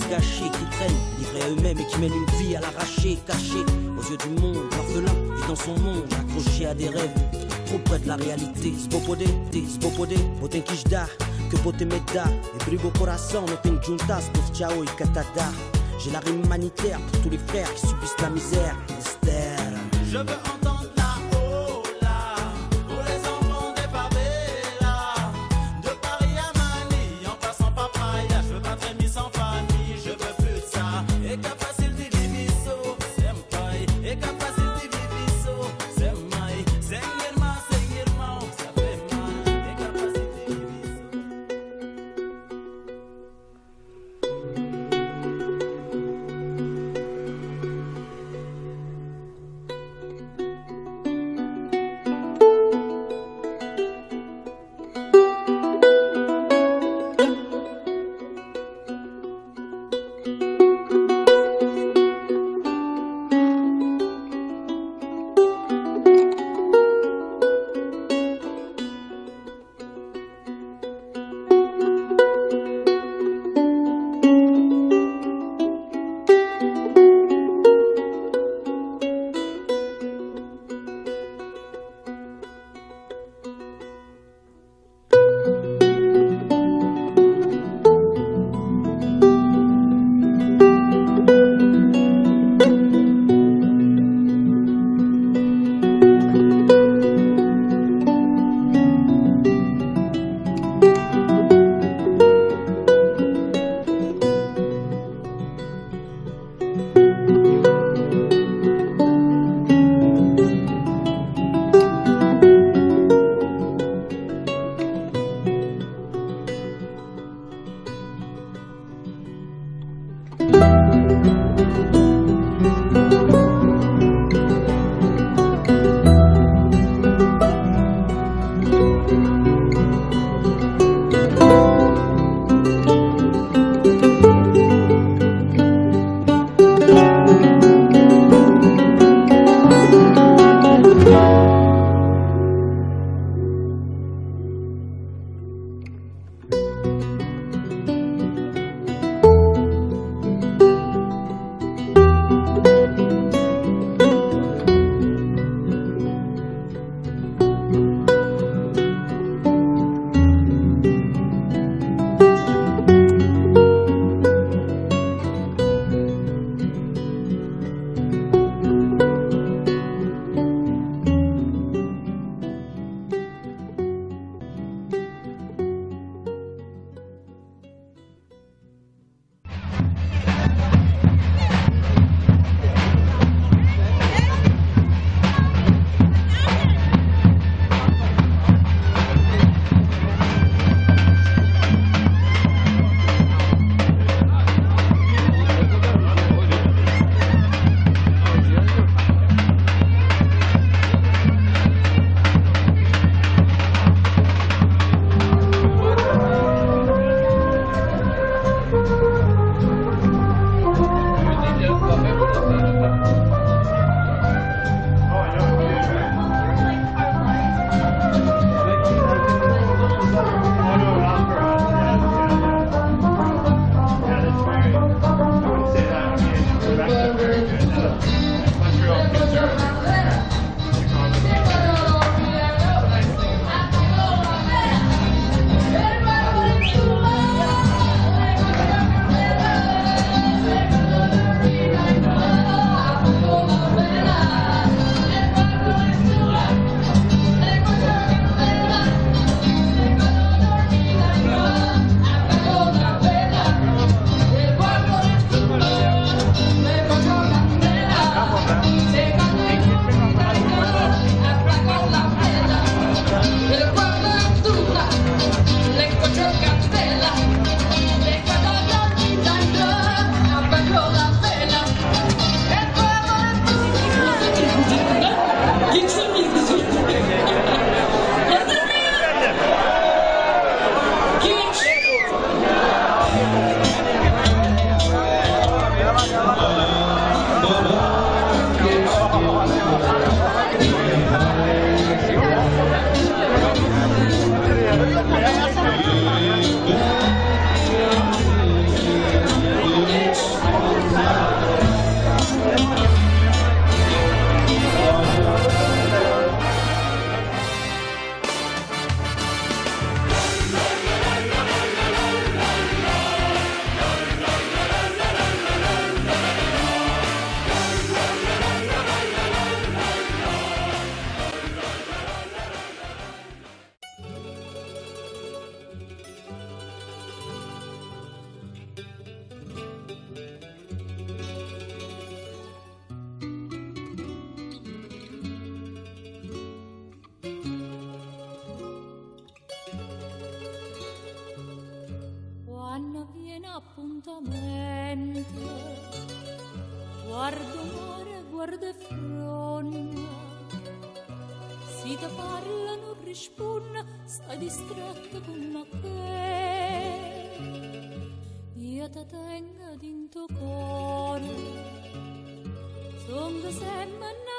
gâchés qui traînent, livrés à eux-mêmes et qui mènent une vie à l'arraché, cachée aux yeux du monde. L'orphelin vit dans son monde, accroché à des rêves trop près de la réalité. Spopodé, potem quis dar, que potem me dar. Et brigo coração, não tenho juntas, pour tchao et katada. J'ai la rime humanitaire pour tous les frères qui subissent la misère. Mystère. Je veux entendre là-haut, là, pour les enfants des favelas, de Paris à Mali, en passant par Praia. Je veux pas traîner sans famille, je veux plus de ça. Et qu'à facile de diviso, c'est m'paille. Et qu'à facile de diviso, c'est maille. C'est irmão, ça fait mal. Et qu'à facile de diviso. appuntamento. Guardo mare, guardo fronte, si te parla non risponde, stai distratto con me che io te tengo dinto cuore, son che sempre